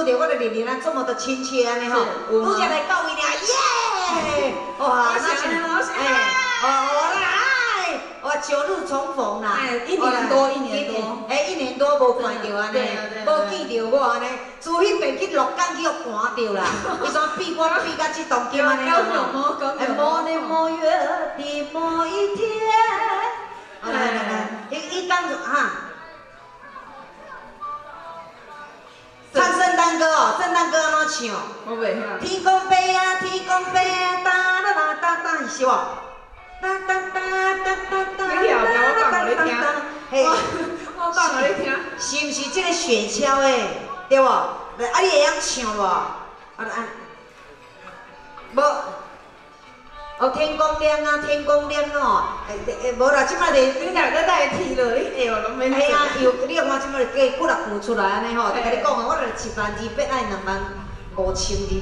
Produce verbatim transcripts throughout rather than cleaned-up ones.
拄着我的年龄咱这么的亲切安尼吼，拄则来到位俩耶！哇，那是哎，哦来，哇，九日重逢啦， 哎，一年多，一年多， 哎，一年多无看到安尼，无见着我安尼，自迄边去鹿港去互赶着啦，为啥比我比甲即当今安尼吼？哎，某年某月的某一天，来来来，伊伊讲就哈。 唱圣诞歌哦，圣诞歌安怎唱？ 我袂晓。 天公伯啊，天公伯啊，哒啦啦哒哒，是无？哒哒哒哒哒哒。 你跳跳，我放互你听。 嘿， 我放互你听。 是毋是这个雪橇诶？对无？啊，你会晓唱无？啊啊，无。哦，天公亮啊，天公亮哦，诶诶，无啦，即摆就你哪个带铁落？你会哦，拢免。 哎呀，又你看即摆就加几六句出来安尼吼，就甲你讲啊，我著七万二八爱两万五千二。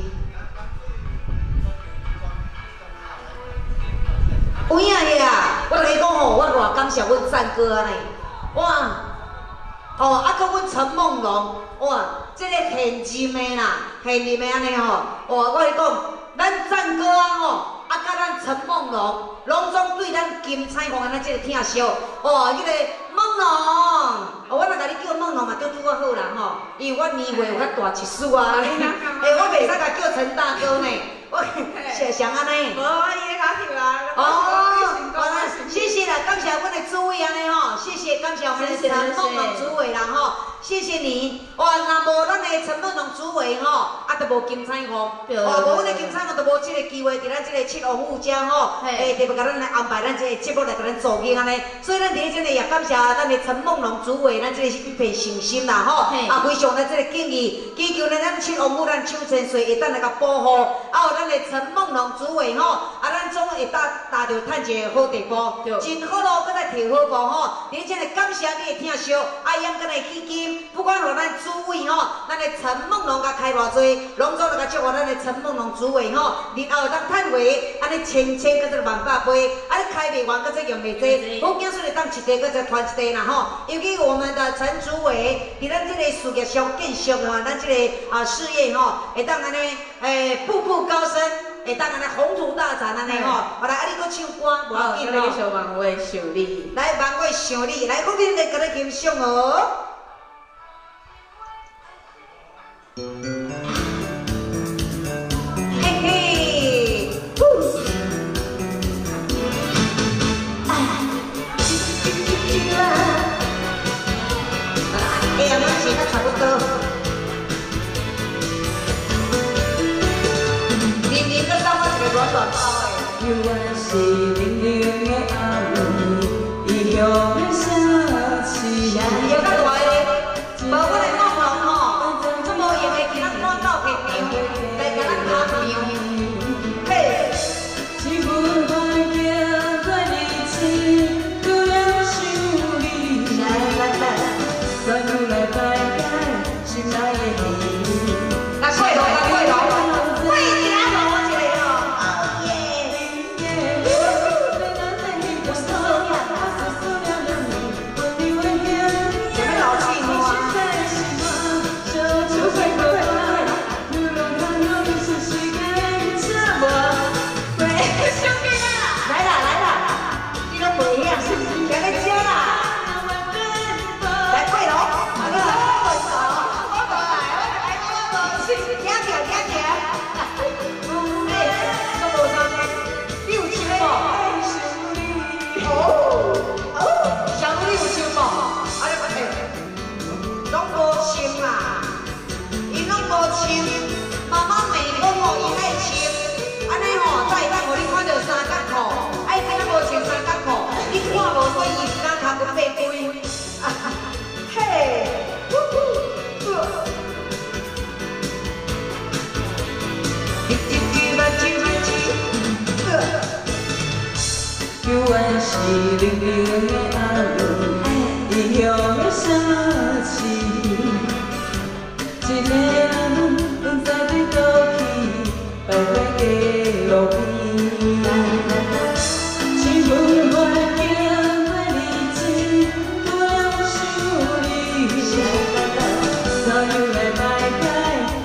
有影个啊，我甲你讲吼，我偌感谢阮赞哥安尼，哇，哦，啊，搁阮陈梦龙，哇，即个现任的啦，现任的安尼吼，哇，我甲你讲，咱赞哥啊吼。 啊，甲咱陈梦龙，拢总对咱金彩虹安尼即个疼惜，哦，迄、那个梦龙，哦，我若甲你叫梦龙嘛，叫拄我好人吼，因为我年岁有较大一丝啊，哎，我袂使甲叫陈大哥呢，我想想安尼。无，伊咧拉跳啦。哦，谢谢啦，感谢阮的诸位安尼吼，谢谢感谢我们的陈梦龙主委啦吼，谢谢你。哇，若无咱的陈梦龙主委吼，啊，都无金彩虹，哦，无阮的金彩虹都无即个机会伫咱即个七王府遮吼，诶，特别甲咱来安排咱即个节目来甲咱做起安尼，所以咱伫咧即个也感谢咱的陈梦龙主委，咱即个是一片信心啦吼，啊，非常咱即个敬意，祈求咱咱七王府咱邱千岁会当来甲保护，啊，有咱的陈梦龙主委吼，啊，咱总会搭搭着趁一个好地方，真好咯，搁来摕好报吼，伫即个感谢你的疼惜，啊，伊搁来基金，不管互咱主委吼，咱的陈梦龙甲开偌济，拢总来甲祝福咱的陈梦龙主委吼，日后当趁回，安尼千千搁做万百倍，啊，你开袂完搁再用袂济，好惊说你当一地搁再传一地啦吼，尤其我们的陈主委，伫咱即个事业上建设吼，咱即个啊事业吼，会当安尼诶步步高升。 会当安尼宏图大展安尼吼，后来啊你搁唱歌，无要紧哦。 小万位想你， 来万位想你，来后面来甲你欣赏哦。嘿嘿，啊，哎呀，那时间差不多。 软软包的， 犹原是冷冷的暗暝，异乡的城市。 又较大个，无我来梦龙吼，这无用的，今仔赶到现场，来甲咱拍场。嘿， 一份环境在日子，拄了想你。山路来摆解心内的疑。 来过路，来过路。 犹原是冷冷的暗暝，异乡的城市，一个人不知对倒去，徘徊在路边。一份环境在日子，拄了想你，早又来摆解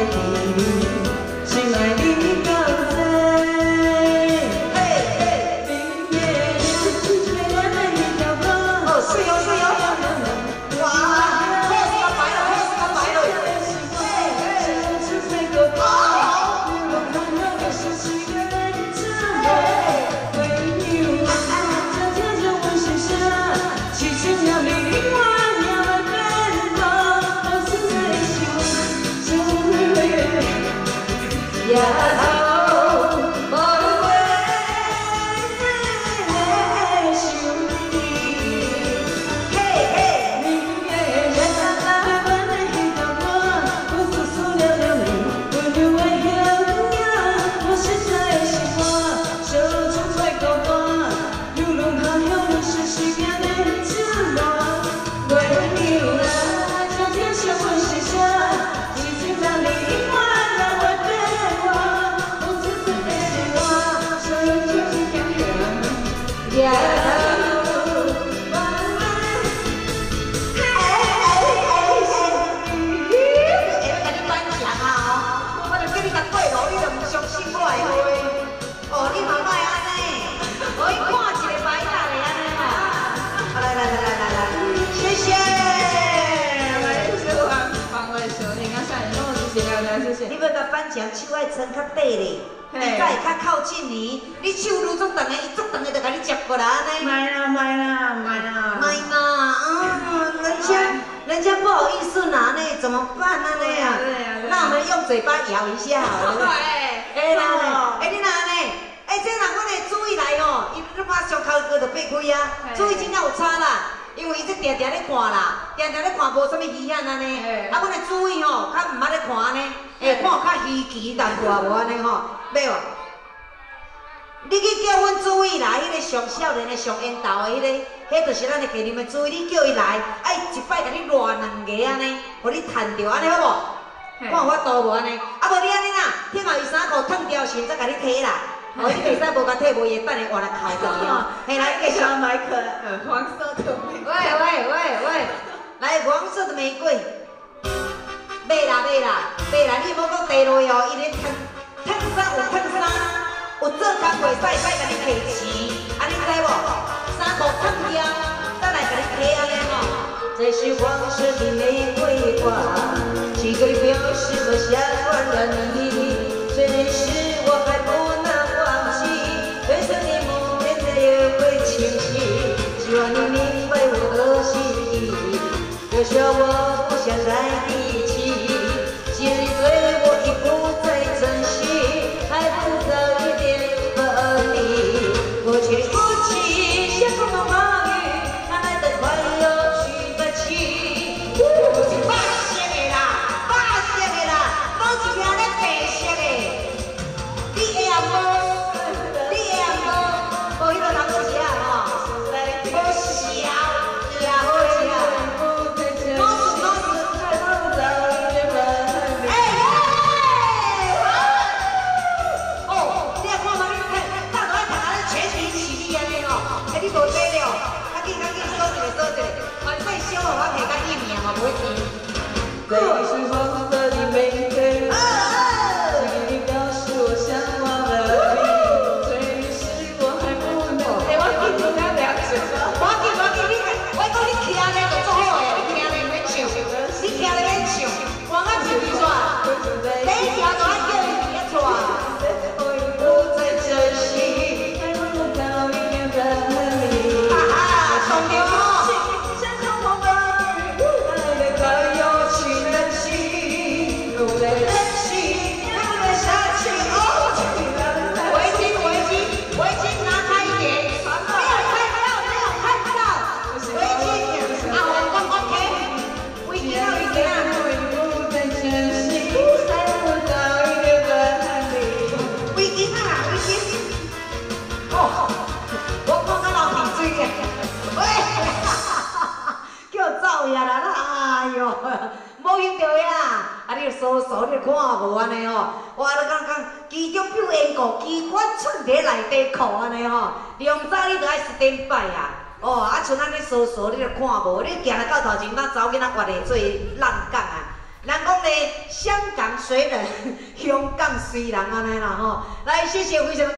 的你，心爱的高山。嘿嘿，明夜最暖的一条河。哦，是哟是哟。哇，好是个白了，好是个白了。嘿嘿，是这个歌。我看到的是几个人之后，为你我这天就温馨下，七情两面另外两个变动，我是在心中的月呀。你要甲颁奖手爱撑较底咧，伊才会较靠近你。你手愈足长的，伊足长的就甲你接过来安尼。买啦买啦买啦买啦！嗯，人家人家不好意思拿呢，怎么办呢？那样，那我们用嘴巴摇一下好了。哎，哎啦，哎你哪呢？哎，这人我来注意来哦，伊你把伤口哥就掰开啊，注意真正有差啦。因为伊这定定咧看啦，定定咧看无啥物危险安尼，啊，阮来注意吼，较毋捌咧看安尼，会看较稀奇淡薄无安尼吼，要无？你去叫阮注意啦，迄个上少年的上缘投的迄个，迄就是咱的给你们注意，你叫伊来，哎，一摆甲你乱两个安尼，互你趁着安尼好无？看有法度无安尼？啊无你安尼啦，听后伊衫裤脱掉时再甲你摕啦。哦，你袂使无甲摕，无伊会等下换来哭去哦。嘿，来继续。小麦克，呃，黄色的玫瑰。喂喂喂喂，来黄色的玫瑰。买啦买啦买啦！你莫讲地落哦，伊咧烫烫衫有烫衫，有做工袂使使甲你提钱，安尼知无？衫裤烫掉，等来甲你提安尼吼。这是黄色的玫瑰花，几个表示我想忘了你，虽然是我还不能。灰色的梦变得也会清晰，希望你明白我的心意。可笑我不想再提起，心里对我已不再珍惜，还不早一点分离。过去的过去像风风雨雨，哪来的快乐去不起？八色的啦，八色的啦，无一条咧白色的，你会也无？这是黄色的玫瑰，请你表示我想忘了你，随时我还不能。哎，我记住咱两首，我记我记你，我讲你听咧就做好诶，你听咧免唱，你听咧免唱，我啊唱一串，第一条就爱叫你听一串。不再珍惜，还不如早一点分离。哈哈，兄弟哦。无用着呀，啊！你搜搜，你看无安尼吼，我咧讲讲，其中表演过，机关寸在内底靠安尼吼，量早你着爱十点摆啊，哦，啊像咱咧搜搜，你着看无，你行来到头前，咱查某囡仔活咧做浪港啊，人讲咧，香港。 港随人，香港随人安尼啦吼。来，谢谢非常。